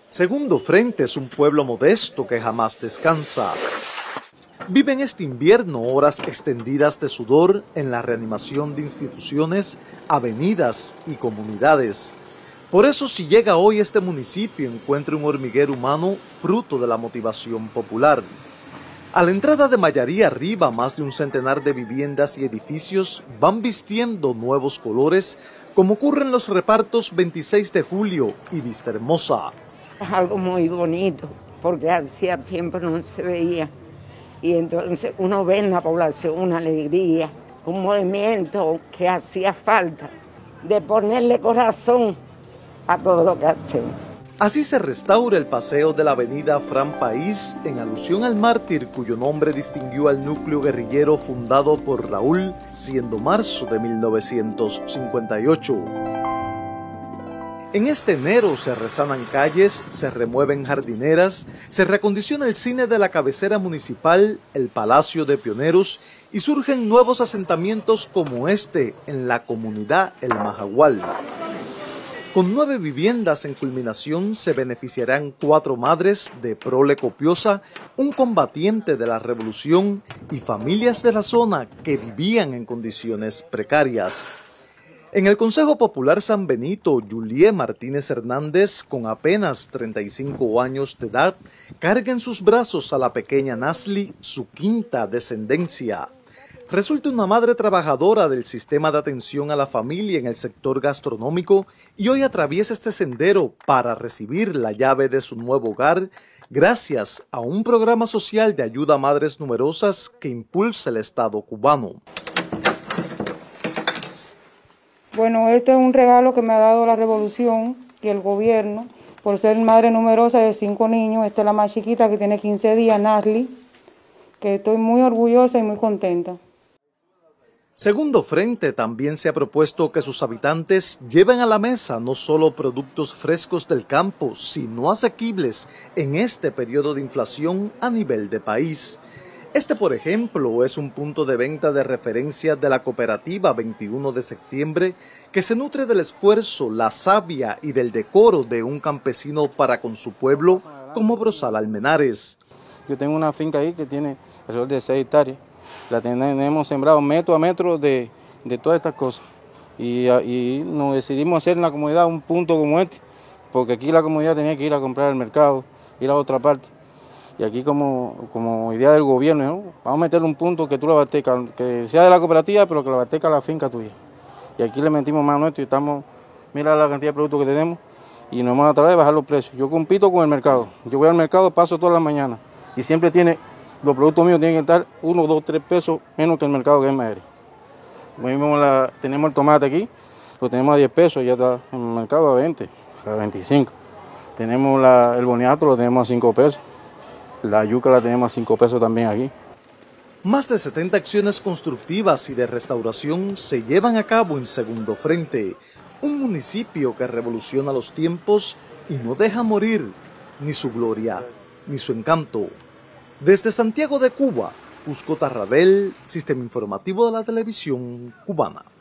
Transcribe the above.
Segundo Frente es un pueblo modesto que jamás descansa. Viven este invierno horas extendidas de sudor en la reanimación de instituciones, avenidas y comunidades. Por eso, si llega hoy a este municipio, encuentra un hormiguero humano fruto de la motivación popular. A la entrada de Mayarí arriba, más de un centenar de viviendas y edificios van vistiendo nuevos colores, como ocurre en los repartos 26 de julio y Vista Hermosa. Es algo muy bonito, porque hacía tiempo no se veía. Y entonces uno ve en la población una alegría, un movimiento que hacía falta, de ponerle corazón a todo lo que hacemos. Así se restaura el paseo de la avenida Fran País, en alusión al mártir cuyo nombre distinguió al núcleo guerrillero fundado por Raúl, siendo marzo de 1958. En este enero se resanan calles, se remueven jardineras, se reacondiciona el cine de la cabecera municipal, el Palacio de Pioneros, y surgen nuevos asentamientos como este en la comunidad El Majagual. Con 9 viviendas en culminación se beneficiarán 4 madres de prole copiosa, un combatiente de la revolución y familias de la zona que vivían en condiciones precarias. En el Consejo Popular San Benito, Julie Martínez Hernández, con apenas 35 años de edad, carga en sus brazos a la pequeña Nasli, su quinta descendencia. Resulta una madre trabajadora del sistema de atención a la familia en el sector gastronómico y hoy atraviesa este sendero para recibir la llave de su nuevo hogar gracias a un programa social de ayuda a madres numerosas que impulsa el Estado cubano. Bueno, este es un regalo que me ha dado la revolución y el gobierno por ser madre numerosa de 5 niños. Esta es la más chiquita que tiene 15 días, Nasli, que estoy muy orgullosa y muy contenta. Segundo Frente también se ha propuesto que sus habitantes lleven a la mesa no solo productos frescos del campo, sino asequibles en este periodo de inflación a nivel de país. Este, por ejemplo, es un punto de venta de referencia de la cooperativa 21 de septiembre que se nutre del esfuerzo, la savia y del decoro de un campesino para con su pueblo como Brosal Almenares. Yo tengo una finca ahí que tiene alrededor de 6 hectáreas. La tenemos sembrado metro a metro de todas estas cosas. Y nos decidimos hacer en la comunidad un punto como este, porque aquí la comunidad tenía que ir a comprar al mercado, ir a otra parte. Y aquí como idea del gobierno, ¿no? Vamos a meterle un punto que tú la bateca, que sea de la cooperativa, pero que la bateca la finca tuya. Y aquí le metimos más nuestro y estamos, mira la cantidad de productos que tenemos y nos vamos a tratar de bajar los precios. Yo compito con el mercado. Yo voy al mercado, paso todas las mañanas y siempre los productos míos tienen que estar 1, 2, 3 pesos menos que el mercado que es Madrid. Tenemos el tomate aquí, lo tenemos a 10 pesos, ya está en el mercado a 20, a 25. Tenemos el boniato, lo tenemos a 5 pesos. La yuca la tenemos a 5 pesos también aquí. Más de 70 acciones constructivas y de restauración se llevan a cabo en Segundo Frente, un municipio que revoluciona los tiempos y no deja morir ni su gloria ni su encanto. Desde Santiago de Cuba, Cusco Tarradel, Sistema Informativo de la Televisión Cubana.